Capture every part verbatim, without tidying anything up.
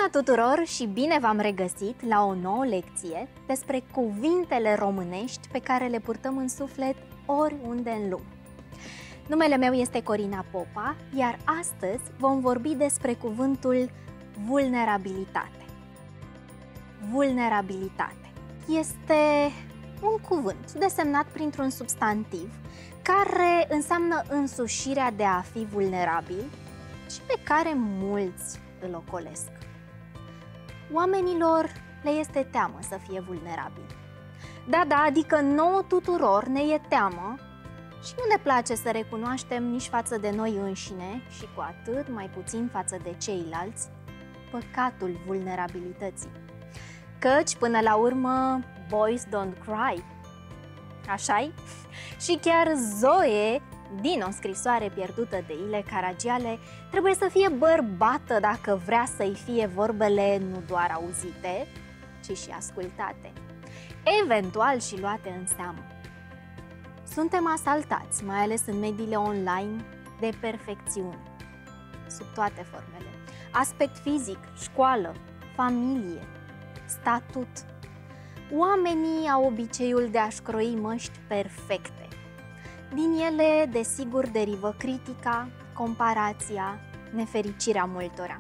Bună tuturor și bine v-am regăsit la o nouă lecție despre cuvintele românești pe care le purtăm în suflet oriunde în lume. Numele meu este Corina Popa, iar astăzi vom vorbi despre cuvântul vulnerabilitate. Vulnerabilitate este un cuvânt desemnat printr-un substantiv care înseamnă însușirea de a fi vulnerabil și pe care mulți îl ocolesc. Oamenilor le este teamă să fie vulnerabili. Da, da, adică nouă tuturor ne e teamă și nu ne place să recunoaștem nici față de noi înșine și cu atât mai puțin față de ceilalți păcatul vulnerabilității. Căci, până la urmă, boys don't cry. Așa-i? Și chiar Zoe, din O scrisoare pierdută de Ile Caragiale, trebuie să fie bărbată dacă vrea să-i fie vorbele nu doar auzite, ci și ascultate, eventual și luate în seamă. Suntem asaltați, mai ales în mediile online, de perfecțiune, sub toate formele. Aspect fizic, școală, familie, statut. Oamenii au obiceiul de a-și croi măști perfecte. Din ele, desigur, derivă critica, comparația, nefericirea multora.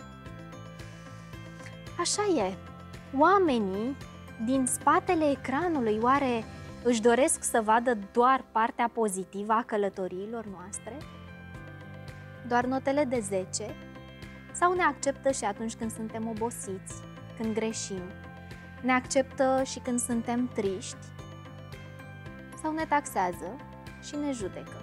Așa e. Oamenii din spatele ecranului oare își doresc să vadă doar partea pozitivă a călătoriilor noastre? Doar notele de zece? Sau ne acceptă și atunci când suntem obosiți, când greșim? Ne acceptă și când suntem triști? Sau ne taxează și ne judecă?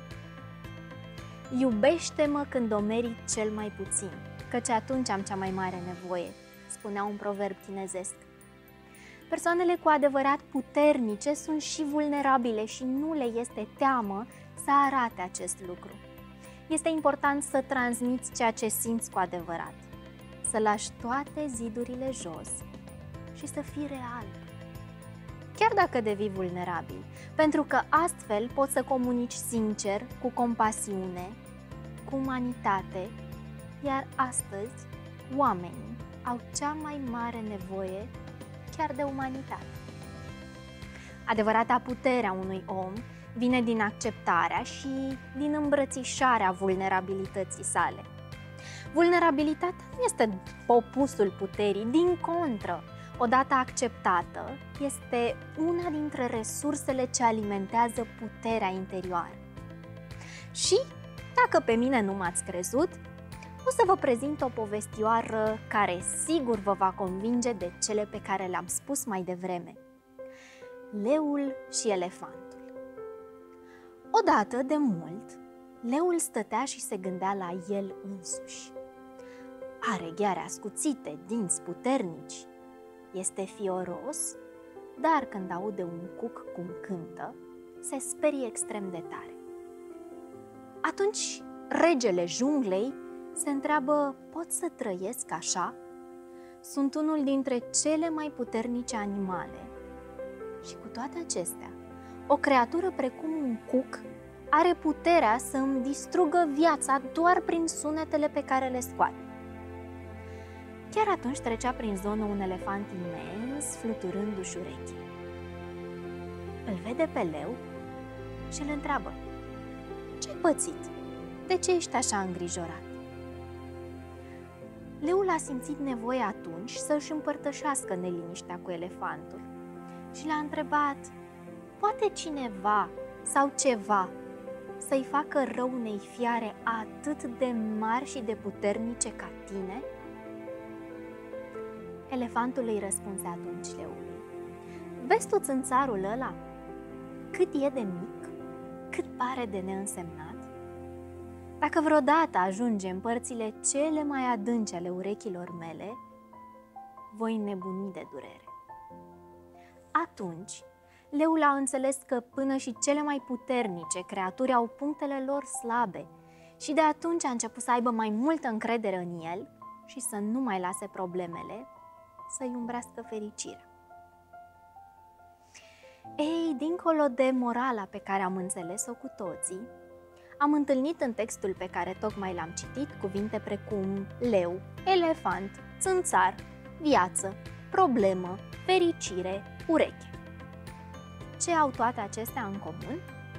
Iubește-mă când o merit cel mai puțin, căci atunci am cea mai mare nevoie, spunea un proverb chinezesc. Persoanele cu adevărat puternice sunt și vulnerabile și nu le este teamă să arate acest lucru. Este important să transmiți ceea ce simți cu adevărat, să lași toate zidurile jos și să fii real. Chiar dacă devii vulnerabil, pentru că astfel poți să comunici sincer, cu compasiune, cu umanitate, iar astăzi oamenii au cea mai mare nevoie chiar de umanitate. Adevărata putere a unui om vine din acceptarea și din îmbrățișarea vulnerabilității sale. Vulnerabilitatea nu este opusul puterii, din contră. Odată acceptată, este una dintre resursele ce alimentează puterea interioară. Și, dacă pe mine nu m-ați crezut, o să vă prezint o povestioară care sigur vă va convinge de cele pe care le-am spus mai devreme. Leul și elefantul. Odată, de mult, leul stătea și se gândea la el însuși. Are gheare ascuțite, dinți puternici, este fioros, dar când aude un cuc cum cântă, se sperie extrem de tare. Atunci, regele junglei se întreabă, pot să trăiesc așa? Sunt unul dintre cele mai puternice animale. Și cu toate acestea, o creatură precum un cuc are puterea să îmi distrugă viața doar prin sunetele pe care le scoate. Chiar atunci trecea prin zonă un elefant imens, fluturându-și urechii. Îl vede pe leu și îl întreabă, ce-ai pățit? De ce ești așa îngrijorat? Leul a simțit nevoie atunci să își împărtășească neliniștea cu elefantul și l-a întrebat, poate cineva sau ceva să-i facă rău unei fiare atât de mari și de puternice ca tine? Elefantul îi răspunse atunci leului, vezi tu țânțarul ăla? Cât e de mic, cât pare de neînsemnat? Dacă vreodată ajunge în părțile cele mai adânci ale urechilor mele, voi nebuni de durere. Atunci, leul a înțeles că până și cele mai puternice creaturi au punctele lor slabe și de atunci a început să aibă mai multă încredere în el și să nu mai lase problemele să-i umbrească fericirea. Ei, dincolo de morala pe care am înțeles-o cu toții, am întâlnit în textul pe care tocmai l-am citit cuvinte precum leu, elefant, țânțar, viață, problemă, fericire, ureche. Ce au toate acestea în comun?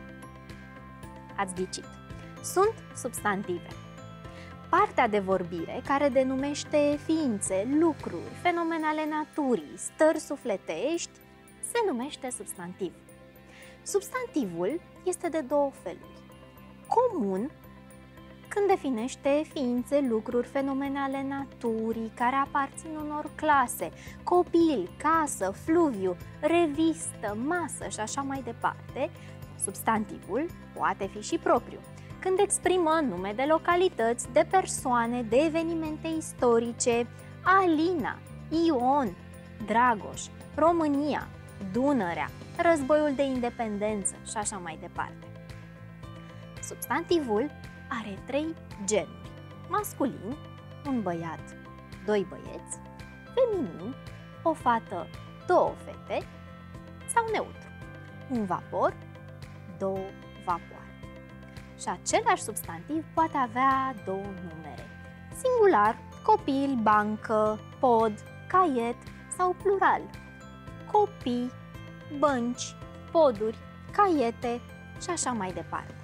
Ați ghicit. Sunt substantive. Partea de vorbire care denumește ființe, lucruri, fenomene ale naturii, stări sufletești, se numește substantiv. Substantivul este de două feluri. Comun, când definește ființe, lucruri, fenomene ale naturii care aparțin unor clase, copil, casă, fluviu, revistă, masă și așa mai departe. Substantivul poate fi și propriu, când exprimă nume de localități, de persoane, de evenimente istorice, Alina, Ion, Dragoș, România, Dunărea, Războiul de Independență și așa mai departe. Substantivul are trei genuri: masculin, un băiat, doi băieți, feminin, o fată, două fete, sau neutru, un vapor, două vapoare. Și același substantiv poate avea două numere: singular, copil, bancă, pod, caiet, sau plural, copii, bănci, poduri, caiete și așa mai departe.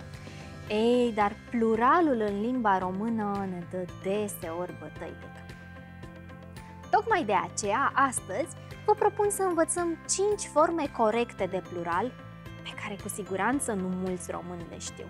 Ei, dar pluralul în limba română ne dă deseori bătăi de cap. Tocmai de aceea, astăzi, vă propun să învățăm cinci forme corecte de plural, pe care cu siguranță nu mulți români le știu.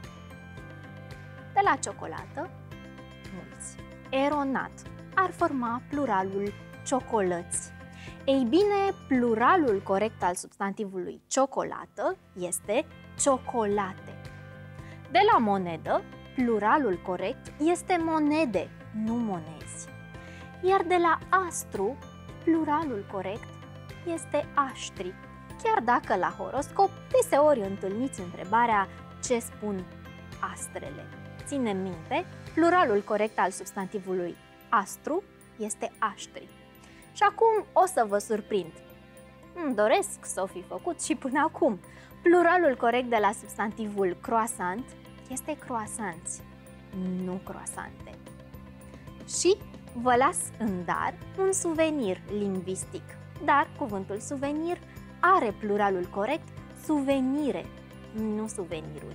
De la ciocolată, mulți. Eronat ar forma pluralul ciocolăți. Ei bine, pluralul corect al substantivului ciocolată este ciocolate. De la monedă, pluralul corect este monede, nu monezi. Iar de la astru, pluralul corect este aștri. Chiar dacă la horoscop deseori întâlniți întrebarea ce spun astrele. Ține minte, pluralul corect al substantivului astru este aștri. Și acum o să vă surprind. Îmi doresc să o fi făcut și până acum. Pluralul corect de la substantivul croissant este croasanți, nu croasante. Și vă las în dar un suvenir lingvistic, dar cuvântul suvenir are pluralul corect suvenire, nu suveniruri.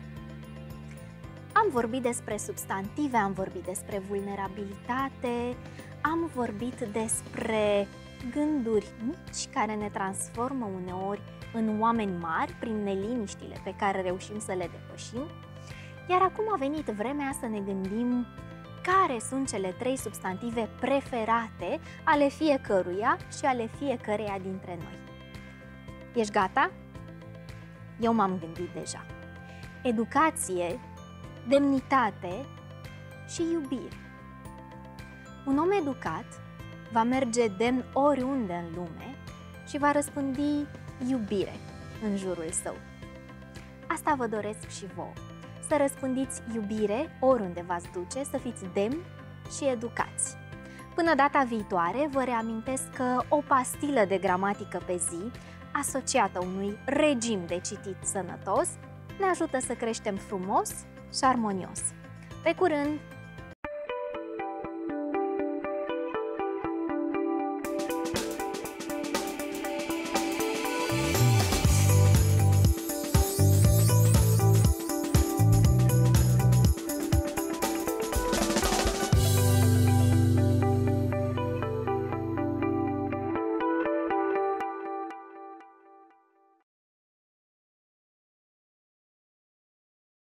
Am vorbit despre substantive, am vorbit despre vulnerabilitate, am vorbit despre gânduri mici care ne transformă uneori în oameni mari prin neliniștile pe care reușim să le depășim. Iar acum a venit vremea să ne gândim care sunt cele trei substantive preferate ale fiecăruia și ale fiecăreia dintre noi. Ești gata? Eu m-am gândit deja. Educație, demnitate și iubire. Un om educat va merge demn oriunde în lume și va răspândi iubire în jurul său. Asta vă doresc și vouă. Să răspândiți iubire oriunde v-ați duce, să fiți demni și educați. Până data viitoare, vă reamintesc că o pastilă de gramatică pe zi, asociată unui regim de citit sănătos, ne ajută să creștem frumos și armonios. Pe curând!